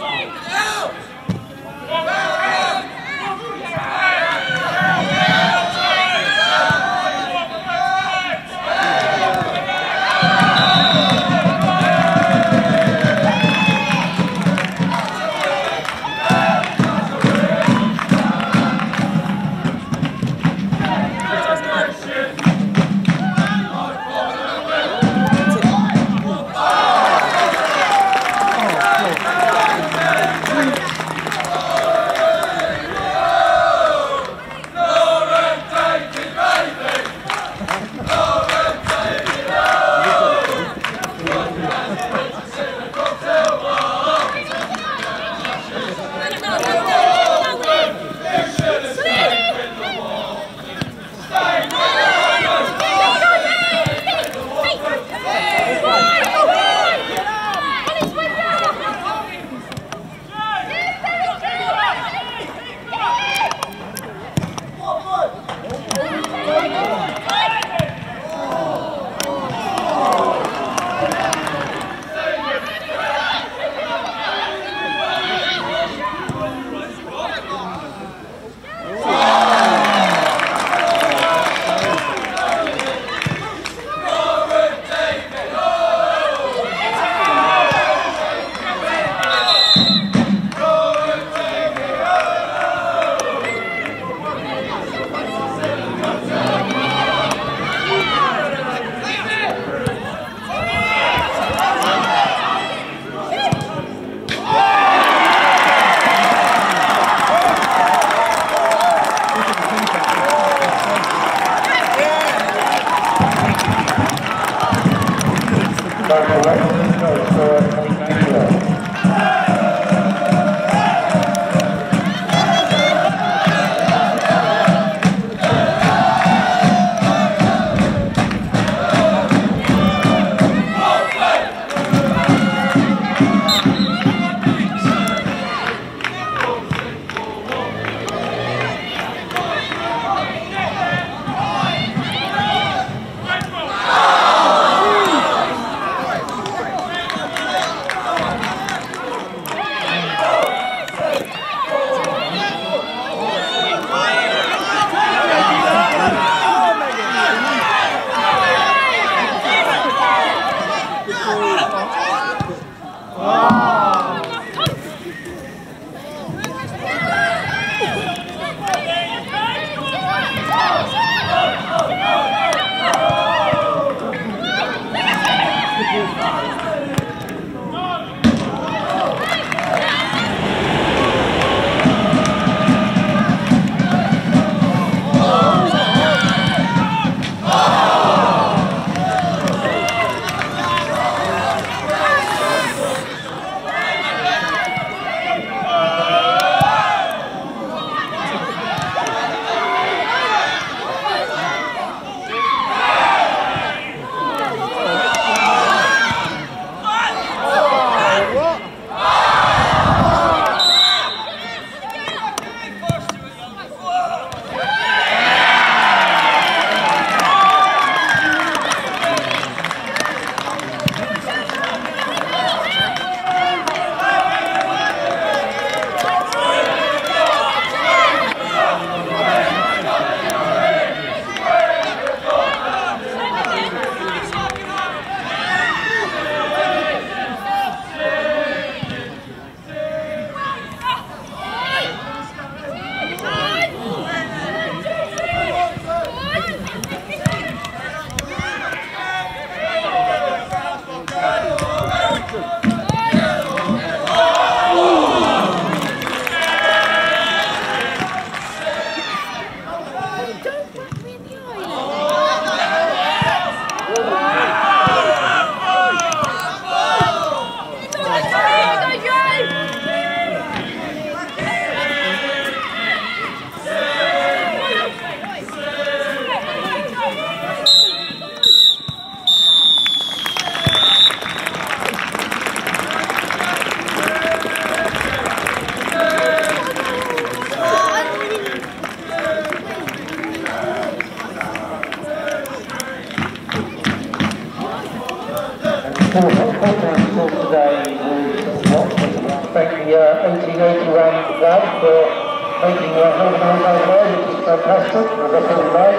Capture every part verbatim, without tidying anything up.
Today was Watford, uh, eighteen eighty-one lad for making a whole night over there, which is fantastic. The rest of the night.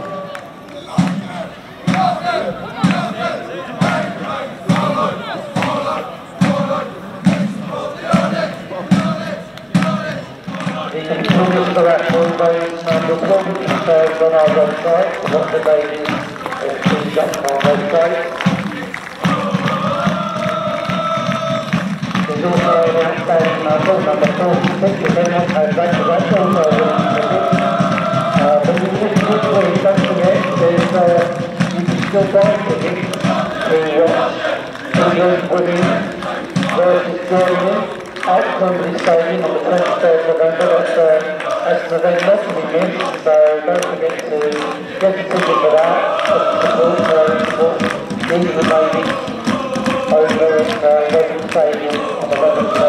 The controllers for that will raise number one details on our website, Watford Ladies F C dot com website. There's also an outstanding number, number forty-six, if anyone has that, that's also a uh, but you just literally don't forget, there's, uh, you can still buy tickets to watch England winning versus Germany at Wembley Stadium on the twenty-third of November. That's, uh, that's an event not to be missed, so don't forget to get a ticket for that, support, uh, support these ladies over at uh, Yeovil Stadium on the eleventh